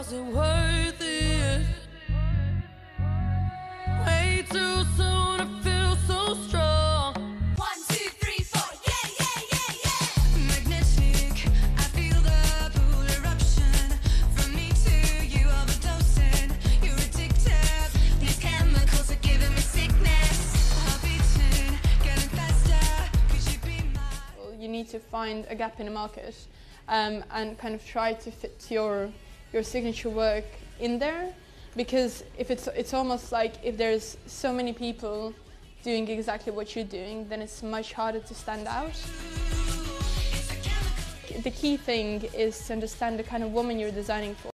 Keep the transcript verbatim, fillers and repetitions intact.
Was it worth it? Way too soon to feel so strong. One, two, three, four, yeah, yeah, yeah, yeah. Magnetic, I feel the pull eruption. From me to you, overdosing. You're addictive. These chemicals are giving me sickness. Heart beating, getting faster. Could you be mine? You need to find a gap in the market um, and kind of try to fit your your signature work in there, because if it's it's almost like if there's so many people doing exactly what you're doing, then it's much harder to stand out. The key thing is to understand the kind of woman you're designing for.